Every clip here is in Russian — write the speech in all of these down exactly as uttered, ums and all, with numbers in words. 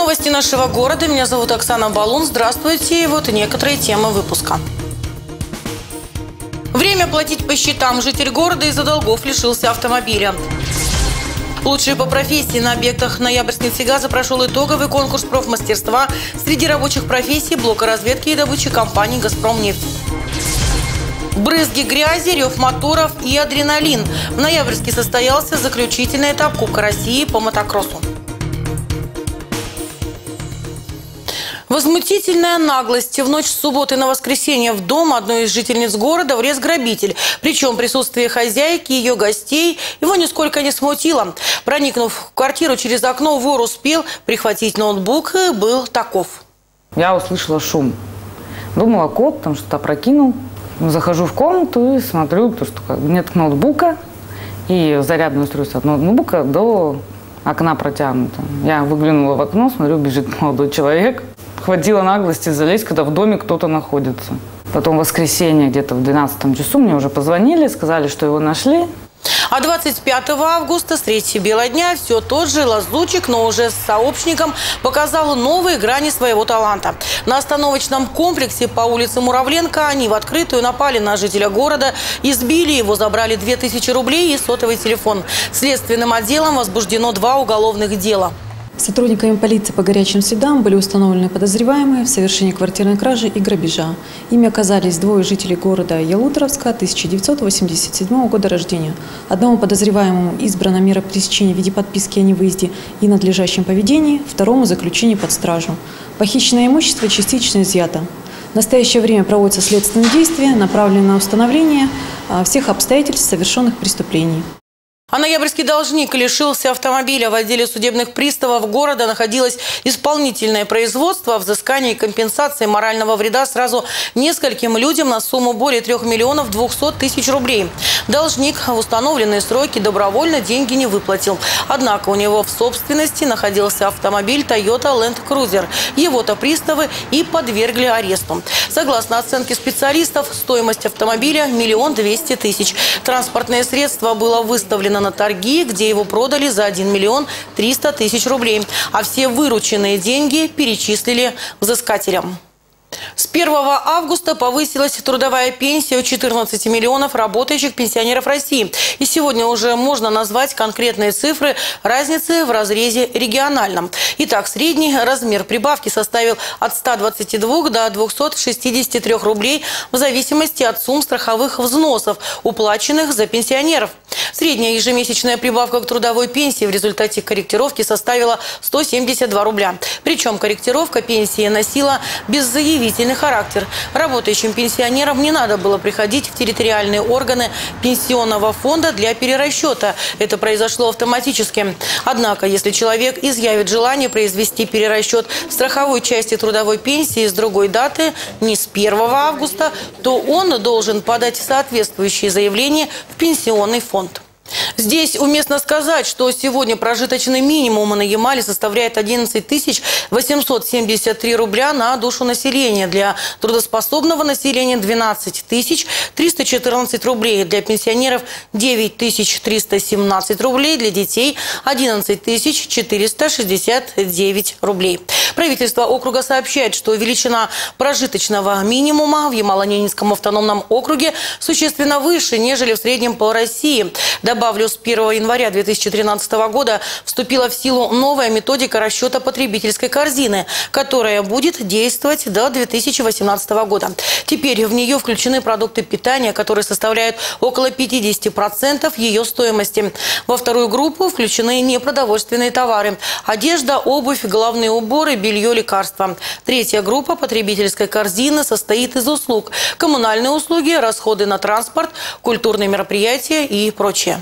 Новости нашего города. Меня зовут Оксана Балун. Здравствуйте. И вот некоторые темы выпуска. Время платить по счетам. Житель города из-за долгов лишился автомобиля. Лучшие по профессии на объектах Ноябрьскнефтегаза прошел итоговый конкурс профмастерства среди рабочих профессий блока разведки и добычи компании «Газпромнефть». Брызги грязи, рев моторов и адреналин. В Ноябрьске состоялся заключительный этап Кубка России по мотокроссу. Возмутительная наглость. В ночь с субботы на воскресенье в дом одной из жительниц города влез грабитель. Причем присутствие хозяйки и ее гостей его нисколько не смутило. Проникнув в квартиру через окно, вор успел прихватить ноутбук и был таков. Я услышала шум. Думала, кот там что-то опрокинул. Захожу в комнату и смотрю, то, что нет ноутбука. И зарядное устройство от ноутбука до окна протянуто. Я выглянула в окно, смотрю, бежит молодой человек. Хватило наглости залезть, когда в доме кто-то находится. Потом в воскресенье где-то в двенадцатом часу мне уже позвонили, сказали, что его нашли. А двадцать пятого августа, средь бела дня, все тот же лазутчик, но уже с сообщником, показал новые грани своего таланта. На остановочном комплексе по улице Муравленко они в открытую напали на жителя города, избили его, забрали две тысячи рублей и сотовый телефон. Следственным отделом возбуждено два уголовных дела. Сотрудниками полиции по горячим следам были установлены подозреваемые в совершении квартирной кражи и грабежа. Ими оказались двое жителей города Ялуторовска, тысяча девятьсот восемьдесят седьмого года рождения. Одному подозреваемому избрана мера пресечения в виде подписки о невыезде и надлежащем поведении, второму – заключение под стражу. Похищенное имущество частично изъято. В настоящее время проводятся следственные действия, направленные на установление всех обстоятельств совершенных преступлений. А ноябрьский должник лишился автомобиля. В отделе судебных приставов города находилось исполнительное производство о взыскании и компенсации морального вреда сразу нескольким людям на сумму более трех миллионов двухсот тысяч рублей. Должник в установленные сроки добровольно деньги не выплатил. Однако у него в собственности находился автомобиль Toyota Land Cruiser. Его-то приставы и подвергли аресту. Согласно оценке специалистов, стоимость автомобиля – миллион двести тысяч. Транспортное средство было выставлено на торги, где его продали за один миллион триста тысяч рублей. А все вырученные деньги перечислили взыскателям. С первого августа повысилась трудовая пенсия у четырнадцати миллионов работающих пенсионеров России. И сегодня уже можно назвать конкретные цифры разницы в разрезе региональном. Итак, средний размер прибавки составил от ста двадцати двух до двухсот шестидесяти трёх рублей в зависимости от сумм страховых взносов, уплаченных за пенсионеров. Средняя ежемесячная прибавка к трудовой пенсии в результате корректировки составила сто семьдесят два рубля. Причем корректировка пенсии носила беззаявительный характер. Работающим пенсионерам не надо было приходить в территориальные органы пенсионного фонда для перерасчета. Это произошло автоматически. Однако, если человек изъявит желание произвести перерасчет страховой части трудовой пенсии с другой даты, не с первого августа, то он должен подать соответствующее заявление в пенсионный фонд. Здесь уместно сказать, что сегодня прожиточный минимум на Ямале составляет одиннадцать тысяч восемьсот семьдесят три рубля на душу населения. Для трудоспособного населения двенадцать тысяч триста четырнадцать рублей. Для пенсионеров девять тысяч триста семнадцать рублей. Для детей одиннадцать тысяч четыреста шестьдесят девять рублей. Правительство округа сообщает, что величина прожиточного минимума в Ямало-Ненецком автономном округе существенно выше, нежели в среднем по России. Добавлю, с первого января две тысячи тринадцатого года вступила в силу новая методика расчета потребительской корзины, которая будет действовать до две тысячи восемнадцатого года. Теперь в нее включены продукты питания, которые составляют около пятидесяти процентов ее стоимости. Во вторую группу включены непродовольственные товары – одежда, обувь, головные уборы, белье, лекарства. Третья группа потребительской корзины состоит из услуг – коммунальные услуги, расходы на транспорт, культурные мероприятия и прочее.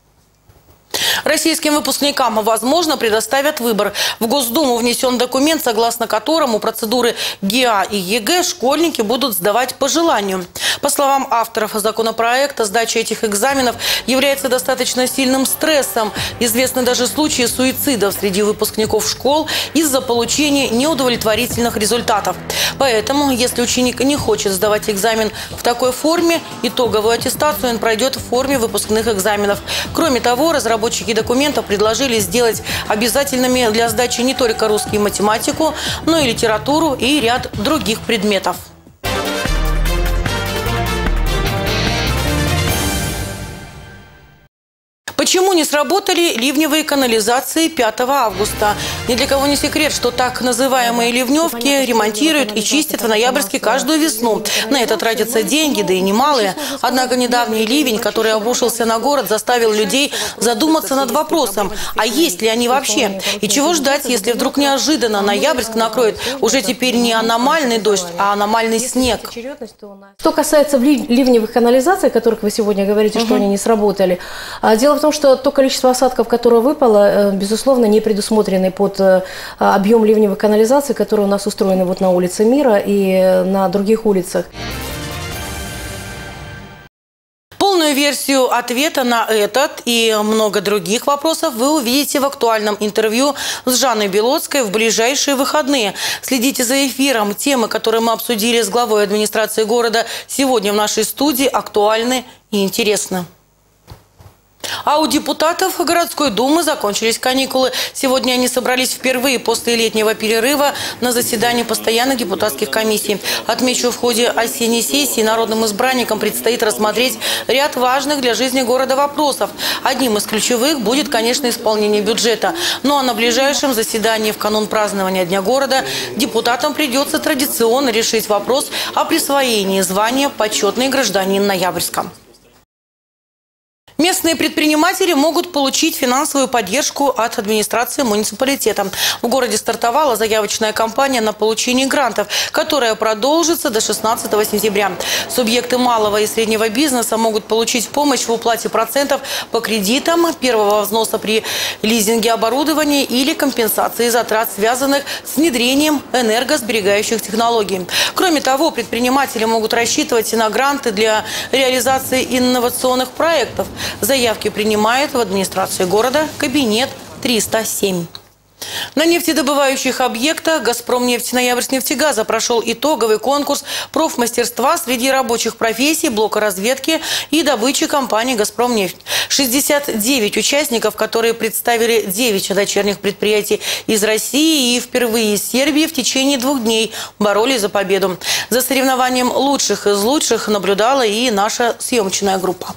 Российским выпускникам, возможно, предоставят выбор. В Госдуму внесен документ, согласно которому процедуры ГИА и ЕГЭ школьники будут сдавать по желанию. По словам авторов законопроекта, сдача этих экзаменов является достаточно сильным стрессом. Известны даже случаи суицидов среди выпускников школ из-за получения неудовлетворительных результатов. Поэтому, если ученик не хочет сдавать экзамен в такой форме, итоговую аттестацию он пройдет в форме выпускных экзаменов. Кроме того, разработчики разработчики документов предложили сделать обязательными для сдачи не только русский и математику, но и литературу и ряд других предметов. Почему не сработали ливневые канализации пятого августа? Ни для кого не секрет, что так называемые ливневки ремонтируют и чистят в Ноябрьске каждую весну. На это тратятся деньги, да и немалые. Однако недавний ливень, который обрушился на город, заставил людей задуматься над вопросом, а есть ли они вообще? И чего ждать, если вдруг неожиданно Ноябрьск накроет уже теперь не аномальный дождь, а аномальный снег? Что касается ливневых канализаций, о которых вы сегодня говорите, угу. что они не сработали, дело в том, что то количество осадков, которое выпало, безусловно, не предусмотрены под объем ливневых канализаций, которые у нас устроены вот на улице Мира и на других улицах. Полную версию ответа на этот и много других вопросов вы увидите в актуальном интервью с Жанной Белоцкой в ближайшие выходные. Следите за эфиром. Темы, которые мы обсудили с главой администрации города сегодня в нашей студии, актуальны и интересны. А у депутатов городской думы закончились каникулы. Сегодня они собрались впервые после летнего перерыва на заседании постоянных депутатских комиссий. Отмечу, в ходе осенней сессии народным избранникам предстоит рассмотреть ряд важных для жизни города вопросов. Одним из ключевых будет, конечно, исполнение бюджета. Ну а на ближайшем заседании в канун празднования Дня города депутатам придется традиционно решить вопрос о присвоении звания «Почетный гражданин Ноябрьска». Местные предприниматели могут получить финансовую поддержку от администрации муниципалитета. В городе стартовала заявочная кампания на получение грантов, которая продолжится до шестнадцатого сентября. Субъекты малого и среднего бизнеса могут получить помощь в уплате процентов по кредитам, первого взноса при лизинге оборудования или компенсации затрат, связанных с внедрением энергосберегающих технологий. Кроме того, предприниматели могут рассчитывать на гранты для реализации инновационных проектов. Заявки принимает в администрации города кабинет триста семь. На нефтедобывающих объектах «Газпромнефть» Ноябрьскнефтегаза прошел итоговый конкурс профмастерства среди рабочих профессий, блока разведки и добычи компании «Газпромнефть». шестьдесят девять участников, которые представили девять дочерних предприятий из России и впервые из Сербии, в течение двух дней боролись за победу. За соревнованием лучших из лучших наблюдала и наша съемочная группа.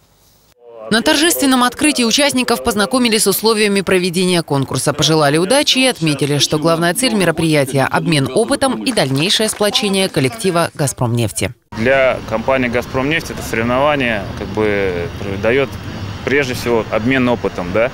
На торжественном открытии участников познакомили с условиями проведения конкурса, пожелали удачи и отметили, что главная цель мероприятия – обмен опытом и дальнейшее сплочение коллектива «Газпромнефти». Для компании «Газпромнефть» это соревнование как бы дает прежде всего обмен опытом, да?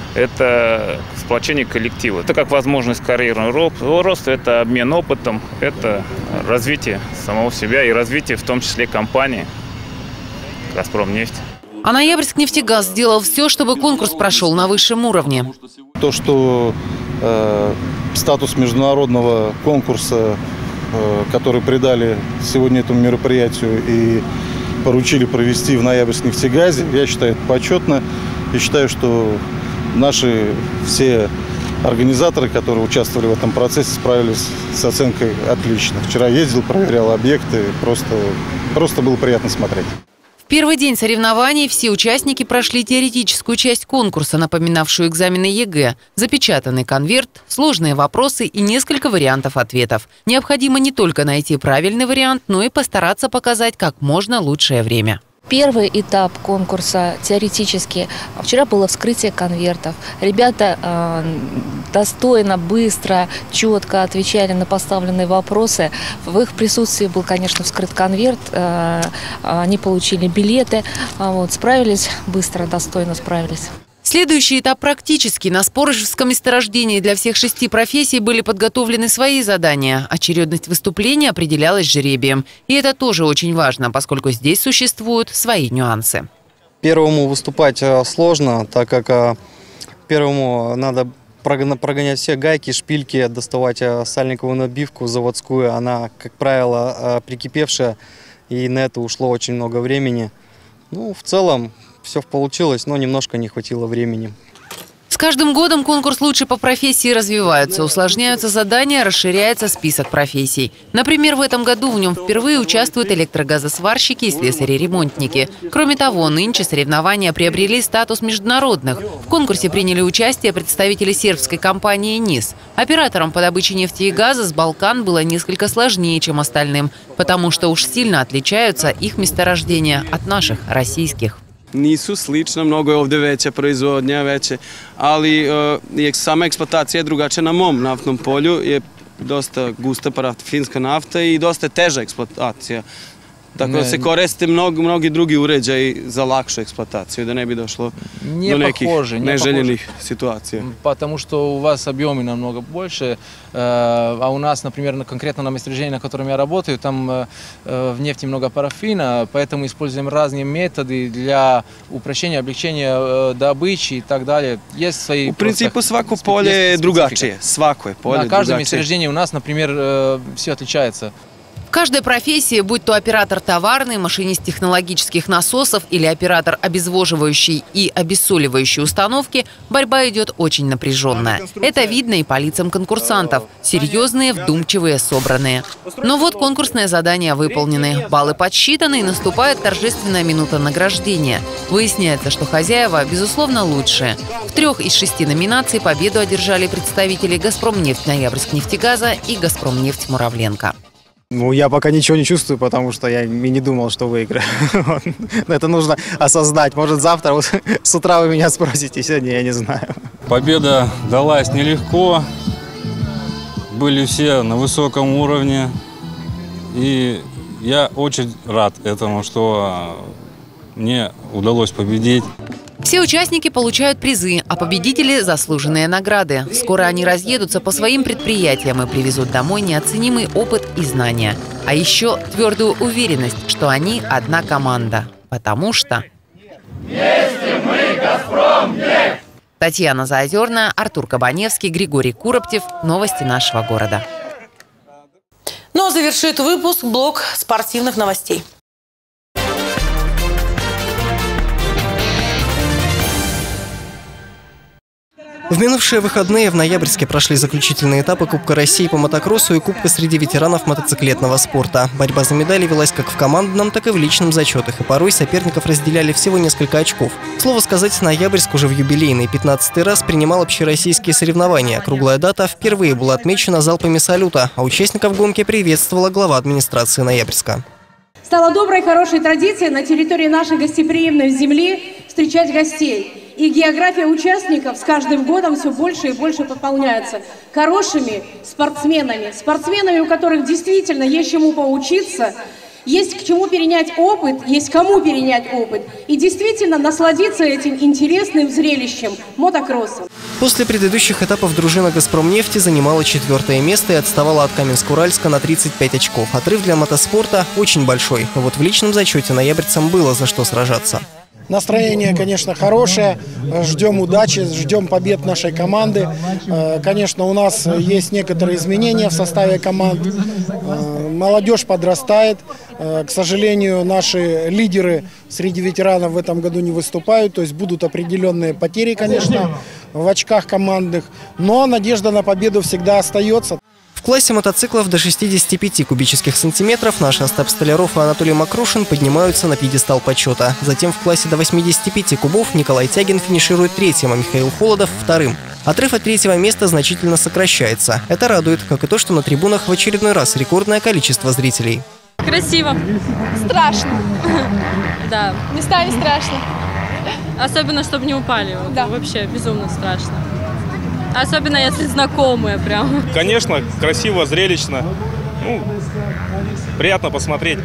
Это сплочение коллектива. Это как возможность карьерного роста, это обмен опытом, это развитие самого себя и развитие в том числе компании «Газпромнефть». А Ноябрьскнефтегаз сделал все, чтобы конкурс прошел на высшем уровне. То, что э, статус международного конкурса, э, который придали сегодня этому мероприятию и поручили провести в Ноябрьскнефтегазе, я считаю это почетно. И считаю, что наши все организаторы, которые участвовали в этом процессе, справились с оценкой отлично. Вчера ездил, проверял объекты, просто, просто было приятно смотреть. В первый день соревнований все участники прошли теоретическую часть конкурса, напоминавшую экзамены ЕГЭ. Запечатанный конверт, сложные вопросы и несколько вариантов ответов. Необходимо не только найти правильный вариант, но и постараться показать как можно лучшее время. Первый этап конкурса теоретически. Вчера было вскрытие конвертов. Ребята э, достойно, быстро, четко отвечали на поставленные вопросы. В их присутствии был, конечно, вскрыт конверт. Э, они получили билеты. Вот, справились быстро, достойно справились. Следующий этап практический. На Спорожевском месторождении для всех шести профессий были подготовлены свои задания. Очередность выступления определялась жребием. И это тоже очень важно, поскольку здесь существуют свои нюансы. Первому выступать сложно, так как первому надо прогонять все гайки, шпильки, доставать сальниковую набивку заводскую. Она, как правило, прикипевшая, и на это ушло очень много времени. Ну, в целом все получилось, но немножко не хватило времени. С каждым годом конкурс «Лучше по профессии» развивается, усложняются задания, расширяется список профессий. Например, в этом году в нем впервые участвуют электрогазосварщики и слесари-ремонтники. Кроме того, нынче соревнования приобрели статус международных. В конкурсе приняли участие представители сербской компании «НИС». Операторам по добыче нефти и газа с Балкан было несколько сложнее, чем остальным, потому что уж сильно отличаются их месторождения от наших, российских. Nisu slična, mnogo je ovdje veća proizvodnja, veće, ali je sama eksploatacija je drugačija na mom naftnom polju, je dosta gusta parafinska nafta i dosta teža eksploatacija. Tako da se koriste mnogi, mnogi drugi uređaji za lakšu eksploataciju, da ne bi došlo не do nekih похоже, не neželjenih похоже. situacija. Потому что у вас объемы намного больше, а у нас, например, конкретно на месторождении, на котором я работаю, там в нефти много парафина, поэтому используем разные методы для упрощения, облегчения добычи и так далее. Есть свои... U principu svako polje je drugačije, svako je polje На каждом drugačije. месторождении у нас, например, все отличается. В каждой профессии, будь то оператор товарный, машинист технологических насосов или оператор обезвоживающей и обессоливающей установки, борьба идет очень напряженная. Это видно и по лицам конкурсантов. Серьезные, вдумчивые, собранные. Но вот конкурсные задания выполнены, баллы подсчитаны и наступает торжественная минута награждения. Выясняется, что хозяева, безусловно, лучшие. В трех из шести номинаций победу одержали представители «Газпромнефть Ноябрьск-нефтегаза» и «Газпромнефть Муравленко». Ну, я пока ничего не чувствую, потому что я и не думал, что выиграю. Это нужно осознать. Может, завтра вот, с утра вы меня спросите, сегодня я не знаю. Победа далась нелегко. Были все на высоком уровне. И я очень рад этому, что мне удалось победить. Все участники получают призы, а победители – заслуженные награды. Скоро они разъедутся по своим предприятиям и привезут домой неоценимый опыт и знания. А еще твердую уверенность, что они одна команда. Потому что… Вместе мы Газпромнефть! Татьяна Заозерная, Артур Кабаневский, Григорий Куроптев. Новости нашего города. Ну а завершит выпуск блок спортивных новостей. В минувшие выходные в Ноябрьске прошли заключительные этапы Кубка России по мотокроссу и Кубка среди ветеранов мотоциклетного спорта. Борьба за медали велась как в командном, так и в личном зачетах, и порой соперников разделяли всего несколько очков. Слово сказать, Ноябрьск уже в юбилейный пятнадцатый раз принимал общероссийские соревнования. Круглая дата впервые была отмечена залпами салюта, а участников гонки приветствовала глава администрации Ноябрьска. Стало доброй, хорошей традицией на территории нашей гостеприимной земли встречать гостей. И география участников с каждым годом все больше и больше пополняется хорошими спортсменами. Спортсменами, у которых действительно есть чему поучиться, есть к чему перенять опыт, есть кому перенять опыт. И действительно насладиться этим интересным зрелищем мотокроссом. После предыдущих этапов дружина «Газпромнефти» занимала четвертое место и отставала от Каменск-Уральска на тридцать пять очков. Отрыв для мотоспорта очень большой. Но вот в личном зачете ноябрьцам было за что сражаться. Настроение, конечно, хорошее. Ждем удачи, ждем побед нашей команды. Конечно, у нас есть некоторые изменения в составе команд. Молодежь подрастает. К сожалению, наши лидеры среди ветеранов в этом году не выступают. То есть будут определенные потери, конечно, в очках командных. Но надежда на победу всегда остается. В классе мотоциклов до шестидесяти пяти кубических сантиметров наши Остап Столяров и Анатолий Макрушин поднимаются на пьедестал почета. Затем в классе до восьмидесяти пяти кубов Николай Тягин финиширует третьим, а Михаил Холодов – вторым. Отрыв от третьего места значительно сокращается. Это радует, как и то, что на трибунах в очередной раз рекордное количество зрителей. Красиво. Страшно. Да. Местами страшно. Особенно, чтобы не упали. Да. Вообще безумно страшно. Особенно, если знакомые прям. Конечно, красиво, зрелищно. Ну, приятно посмотреть.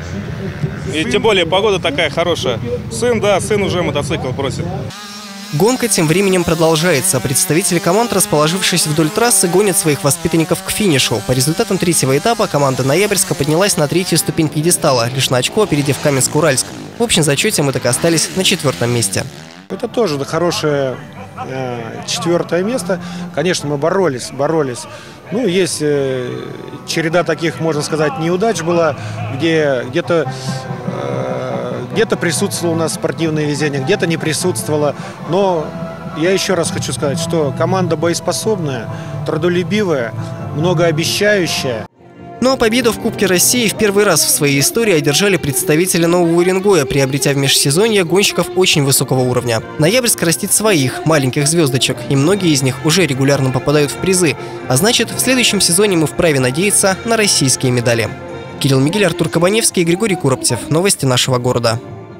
И тем более погода такая хорошая. Сын, да, сын уже мотоцикл просит. Гонка тем временем продолжается. Представители команд, расположившись вдоль трассы, гонят своих воспитанников к финишу. По результатам третьего этапа команда Ноябрьска поднялась на третью ступень пьедестала, лишь на очко опередив Каменск-Уральск. В общем зачете мы так и остались на четвертом месте. Это тоже хорошее э, четвертое место. Конечно, мы боролись, боролись. Ну, есть э, череда таких, можно сказать, неудач была, где где-то э, где-то присутствовало у нас спортивное везение, где-то не присутствовало. Но я еще раз хочу сказать, что команда боеспособная, трудолюбивая, многообещающая. Ну а победу в Кубке России в первый раз в своей истории одержали представители Нового Уренгоя, приобретя в межсезонье гонщиков очень высокого уровня. Ноябрьск растит своих, маленьких звездочек, и многие из них уже регулярно попадают в призы. А значит, в следующем сезоне мы вправе надеяться на российские медали. Кирилл Мигель, Артур Кабаневский и Григорий Куроптев. Новости нашего города.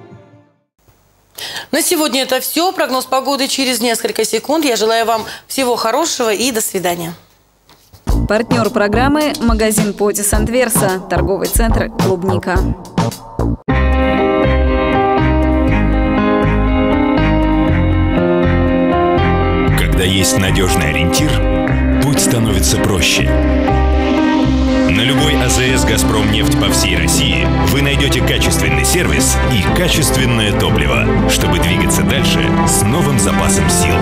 На сегодня это все. Прогноз погоды через несколько секунд. Я желаю вам всего хорошего и до свидания. Партнер программы – магазин Потис Антверса, торговый центр «Клубника». Когда есть надежный ориентир, путь становится проще. На любой АЗС «Газпромнефть» по всей России вы найдете качественный сервис и качественное топливо, чтобы двигаться дальше с новым запасом сил.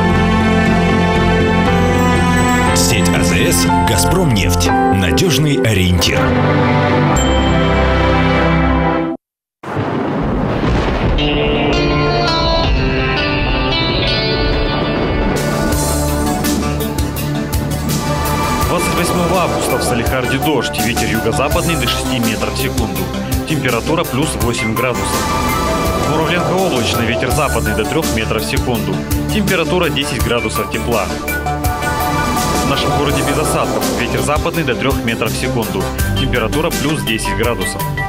Сеть АЗС «Газпромнефть». Надежный ориентир. двадцать восьмого августа в Салехарде дождь, ветер юго-западный до шести метров в секунду. Температура плюс восемь градусов. В Муравленко облачно, ветер западный до трёх метров в секунду. Температура десять градусов тепла. В нашем городе без осадков, ветер западный до трёх метров в секунду. Температура плюс десять градусов.